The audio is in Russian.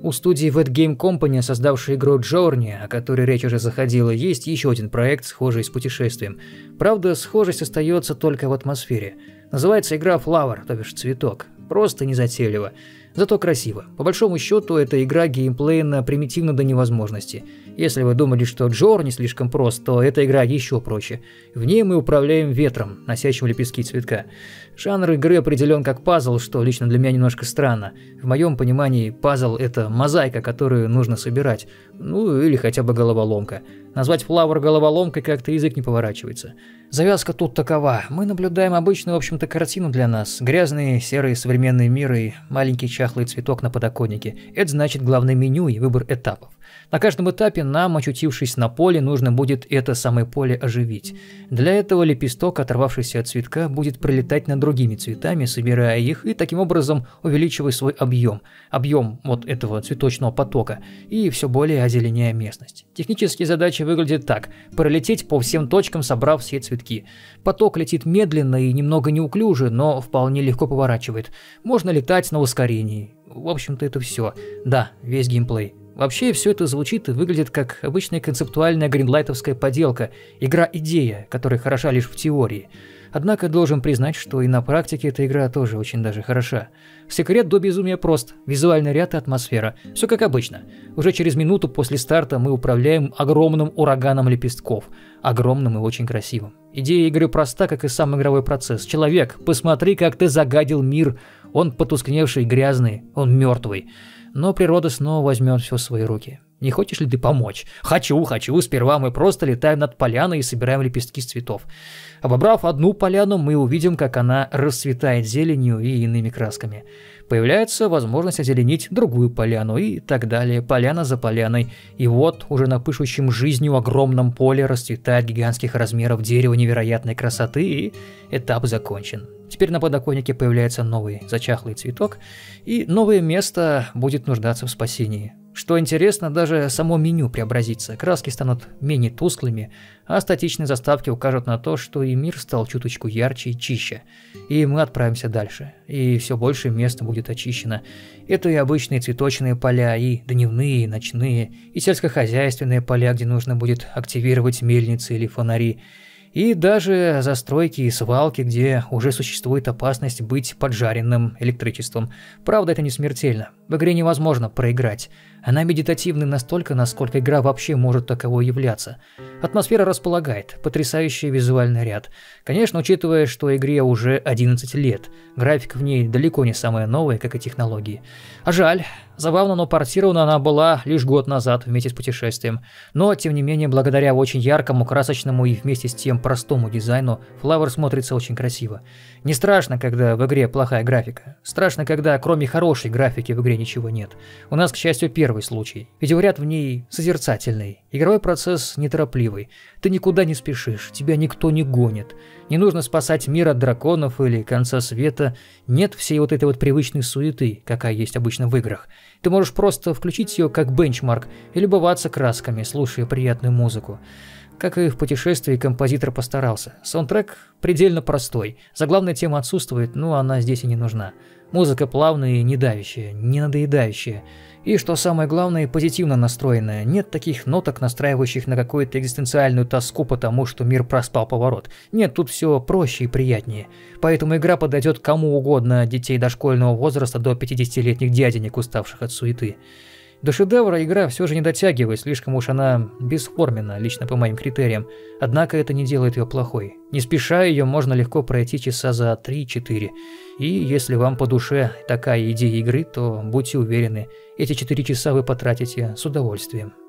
У студии Wet Game Company, создавшей игру Journey, о которой речь уже заходила, есть еще один проект, схожий с путешествием. Правда, схожесть остается только в атмосфере. Называется игра Flower, то бишь цветок. Просто незатейливо. Зато красиво. По большому счету, эта игра геймплейно примитивна до невозможности. Если вы думали, что Journey слишком прост, то эта игра еще проще. В ней мы управляем ветром, носящим лепестки цветка. Жанр игры определен как пазл, что лично для меня немножко странно. В моем понимании пазл – это мозаика, которую нужно собирать. Ну или хотя бы головоломка. Назвать Flower головоломкой как-то язык не поворачивается. Завязка тут такова. Мы наблюдаем обычную, в общем-то, картину для нас. Грязный, серый современный мир и маленький чахлый цветок на подоконнике. Это значит главное меню и выбор этапов. На каждом этапе нам, очутившись на поле, нужно будет это самое поле оживить. Для этого лепесток, оторвавшийся от цветка, будет пролетать над другими цветами, собирая их и таким образом увеличивая свой объем вот этого цветочного потока, и все более озеленяя местность. Технически задача выглядит так: пролететь по всем точкам, собрав все цветки. Поток летит медленно и немного неуклюже, но вполне легко поворачивает. Можно летать на ускорении. В общем-то, это все. Да, весь геймплей. Вообще, все это звучит и выглядит как обычная концептуальная гринлайтовская поделка, игра-идея, которая хороша лишь в теории. Однако должен признать, что и на практике эта игра тоже очень даже хороша. Секрет до безумия прост: визуальный ряд и атмосфера. Все как обычно. Уже через минуту после старта мы управляем огромным ураганом лепестков. Огромным и очень красивым. Идея игры проста, как и сам игровой процесс. Человек, посмотри, как ты загадил мир. Он потускневший, грязный, он мертвый. Но природа снова возьмет все в свои руки. Не хочешь ли ты помочь? Хочу. Сперва мы просто летаем над поляной и собираем лепестки с цветов. Обобрав одну поляну, мы увидим, как она расцветает зеленью и иными красками. Появляется возможность озеленить другую поляну и так далее, поляна за поляной. И вот уже на пышущем жизнью огромном поле расцветает гигантских размеров дерево невероятной красоты, и этап закончен. Теперь на подоконнике появляется новый зачахлый цветок, и новое место будет нуждаться в спасении. Что интересно, даже само меню преобразится, краски станут менее тусклыми, а статичные заставки укажут на то, что и мир стал чуточку ярче и чище. И мы отправимся дальше, и все больше места будет очищено. Это и обычные цветочные поля, и дневные, и ночные, и сельскохозяйственные поля, где нужно будет активировать мельницы или фонари. И даже застройки и свалки, где уже существует опасность быть поджаренным электричеством. Правда, это не смертельно. В игре невозможно проиграть. Она медитативна настолько, насколько игра вообще может таковой являться. Атмосфера располагает, потрясающий визуальный ряд. Конечно, учитывая, что игре уже 11 лет, графика в ней далеко не самая новая, как и технологии. А жаль. Забавно, но портирована она была лишь год назад вместе с путешествием. Но, тем не менее, благодаря очень яркому, красочному и вместе с тем простому дизайну, Flower смотрится очень красиво. Не страшно, когда в игре плохая графика. Страшно, когда кроме хорошей графики в игре ничего нет. У нас, к счастью, первый случай. Видеоряд в ней созерцательный. Игровой процесс неторопливый. Ты никуда не спешишь, тебя никто не гонит. Не нужно спасать мир от драконов или конца света. Нет всей вот этой вот привычной суеты, какая есть обычно в играх. Ты можешь просто включить ее как бенчмарк и любоваться красками, слушая приятную музыку. Как и в путешествии, композитор постарался. Саундтрек предельно простой. Заглавная тема отсутствует, но она здесь и не нужна. Музыка плавная и не давящая, не надоедающая. И, что самое главное, позитивно настроенная. Нет таких ноток, настраивающих на какую-то экзистенциальную тоску, потому что мир проспал поворот. Нет, тут все проще и приятнее. Поэтому игра подойдет кому угодно, от детей дошкольного возраста до 50-летних дяденек, уставших от суеты. До шедевра игра все же не дотягивает, слишком уж она бесформенна, лично по моим критериям. Однако это не делает ее плохой. Не спеша ее можно легко пройти часа за 3-4. И если вам по душе такая идея игры, то будьте уверены, эти 4 часа вы потратите с удовольствием.